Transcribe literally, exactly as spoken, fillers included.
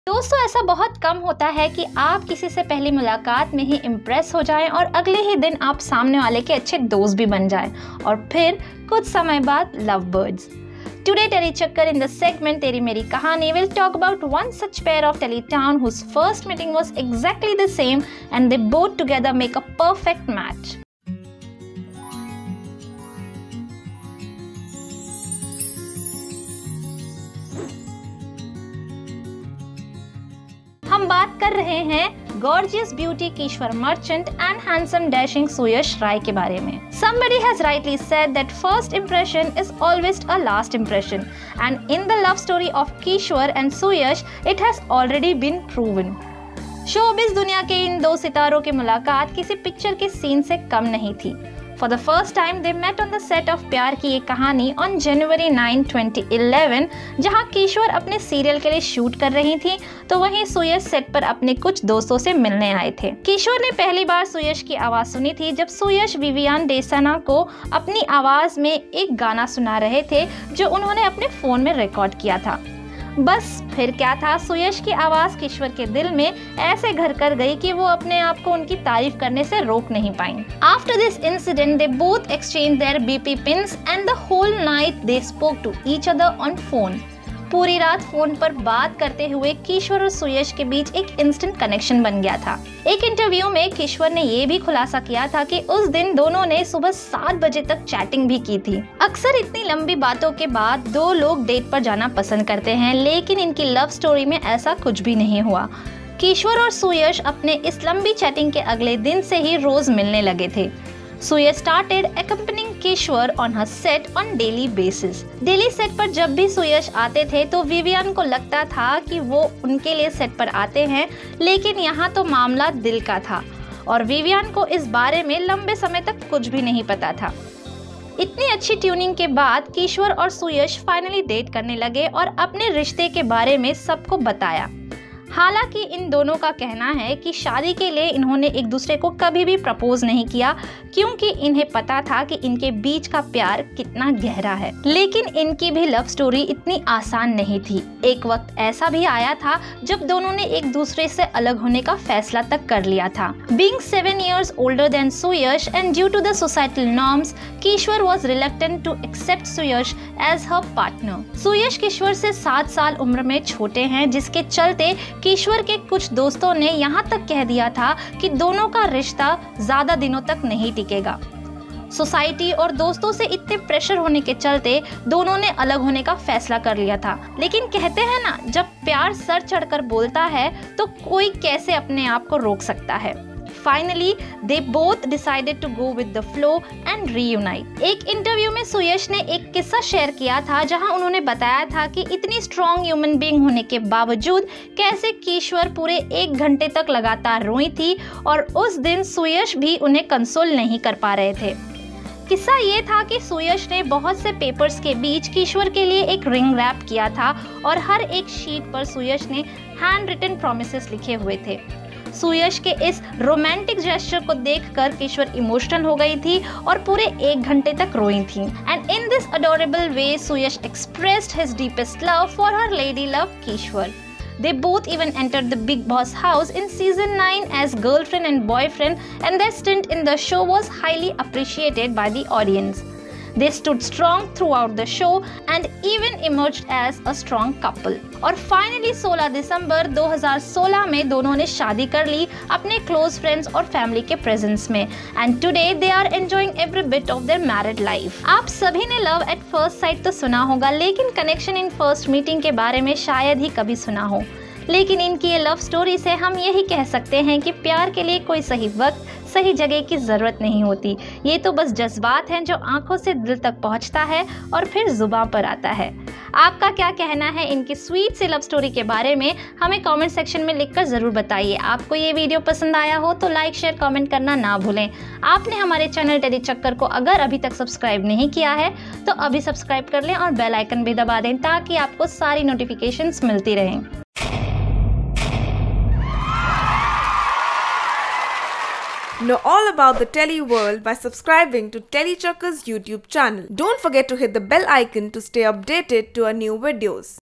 दोस्तों, ऐसा बहुत कम होता है कि आप किसी से पहली मुलाकात में ही इम्प्रेस हो जाएं और अगले ही दिन आप सामने वाले के अच्छे दोस्त भी बन जाएं और फिर कुछ समय बाद love birds. Today, Teli Chakkar in the segment Teri Meri Kahani will talk about one such pair of Teli Town whose first meeting was exactly the same and they both together make a perfect match. हम बात कर रहे हैं gorgeous beauty Kishwer Merchant and handsome dashing Suyash Rai के बारे में। Somebody has rightly said that first impression is always a last impression, and in the love story of Kishwar and Suyash, it has already been proven. Showbiz दुनिया के इन दो सितारों की मुलाकात किसी पिक्चर के सीन से कम नहीं थी। For the first time, they met on the set of प्यार की एक कहानी on January ninth, twenty eleven, जहां किशोर अपने सीरियल के लिए शूट कर रही थी, तो वहीं सुयश सेट पर अपने कुछ दोस्तों से मिलने आए थे। किशोर ने पहली बार सुयश की आवाज सुनी थी जब सुयश विवियन डेसाना को अपनी आवाज में एक गाना सुना रहे थे जो उन्होंने अपने फोन में रिकॉर्ड किया था। बस फिर क्या था, सुयश की आवाज किशोर के दिल में ऐसे घर कर गई कि वो अपने आप को उनकी तारीफ करने से रोक नहीं पाई। After this incident, they both exchanged their B P pins and the whole night they spoke to each other on phone. पूरी रात फोन पर बात करते हुए किशोर और सुयश के बीच एक इंस्टेंट कनेक्शन बन गया था। एक इंटरव्यू में किशोर ने ये भी खुलासा किया था कि उस दिन दोनों ने सुबह सात बजे तक चैटिंग भी की थी। अक्सर इतनी लंबी बातों के बाद दो लोग डेट पर जाना पसंद करते हैं, लेकिन इनकी लव स्टोरी में ऐसा कुछ भी नहीं हुआ। किशोर और सुयश अपने इस लंबी चैटिंग के अगले दिन से ही रोज मिलने लगे थे। Suyash started accompanying Kishwar on her set on daily basis. Daily set पर जब भी सुयश आते थे तो विवियन को लगता था कि वो उनके लिए सेट पर आते हैं, लेकिन यहाँ तो मामला दिल का था और विवियन को इस बारे में लंबे समय तक कुछ भी नहीं पता था। इतनी अच्छी ट्यूनिंग के बाद किशोर और सुयश फाइनली डेट करने लगे और अपने रिश्ते के बारे में सबको बताया। हालांकि इन दोनों का कहना है कि शादी के लिए इन्होंने एक दूसरे को कभी भी प्रपोज नहीं किया, क्योंकि इन्हें पता था कि इनके बीच का प्यार कितना गहरा है। लेकिन इनकी भी लव स्टोरी इतनी आसान नहीं थी। एक वक्त ऐसा भी आया था जब दोनों ने एक दूसरे से अलग होने का फैसला तक कर लिया था। Being seven years older than Suyash and due to the societal norms, Kishwar was reluctant to accept Suyash as her partner. सुयश किशोर से सात साल उम्र में छोटे हैं, जिसके चलते किशोर के कुछ दोस्तों ने यहाँ तक कह दिया था कि दोनों का रिश्ता ज्यादा दिनों तक नहीं टिकेगा। सोसाइटी और दोस्तों से इतने प्रेशर होने के चलते दोनों ने अलग होने का फैसला कर लिया था। लेकिन कहते हैं ना, जब प्यार सर चढ़कर बोलता है तो कोई कैसे अपने आप को रोक सकता है। Finally, they both decided to go with the flow and reunite. एक इंटरव्यू में सुयश ने एक किस्सा शेयर किया था जहां उन्होंने बताया था कि इतनी स्ट्रॉन्ग ह्यूमन बीइंग होने के बावजूद कैसे किशोर पूरे एक घंटे तक लगातार रोई थी और उस दिन सुयश भी उन्हें कंसोल नहीं कर पा रहे थे। किस्सा ये था कि सुयश ने बहुत से पेपर्स के बीच किशोर के लिए एक रिंग रैप किया था और हर एक शीट पर सुयश ने हैंड रिटन प्रॉमिसेस लिखे हुए थे। सुयश के इस रोमांटिक जेस्चर को देखकर किशोर इमोशनल हो गई थी और पूरे एक घंटे तक रोई थी। And in this adorable way Suyash expressed his deepest love for her lady love Kishwer. They both even entered the Big Boss house in season nine as girlfriend and boyfriend, and their stint in the show was highly appreciated by the audience. They stood strong throughout the show and even emerged as a strong couple. और finally सोलह दिसंबर दो हज़ार सोलह में दोनों ने शादी कर ली अपने क्लोज फ्रेंड्स और फैमिली के प्रेजेंस में। And today they are enjoying every bit of their married life. आप सभी ने लव एट फर्स्ट साइट तो सुना होगा, लेकिन कनेक्शन इन फर्स्ट मीटिंग के बारे में शायद ही कभी सुना हो। लेकिन इनकी ये लव स्टोरी से हम यही कह सकते हैं कि प्यार के लिए कोई सही वक्त, सही जगह की ज़रूरत नहीं होती। ये तो बस जज्बात हैं जो आंखों से दिल तक पहुंचता है और फिर जुबान पर आता है। आपका क्या कहना है इनकी स्वीट सी लव स्टोरी के बारे में, हमें कमेंट सेक्शन में लिखकर ज़रूर बताइए। आपको ये वीडियो पसंद आया हो तो लाइक शेयर कमेंट करना ना भूलें। आपने हमारे चैनल टेली चक्कर को अगर अभी तक सब्सक्राइब नहीं किया है तो अभी सब्सक्राइब कर लें और बेल आइकन भी दबा दें ताकि आपको सारी नोटिफिकेशंस मिलती रहें। Know all about the Teli world by subscribing to Teli Chakkar's YouTube channel. Don't forget to hit the bell icon to stay updated to our new videos.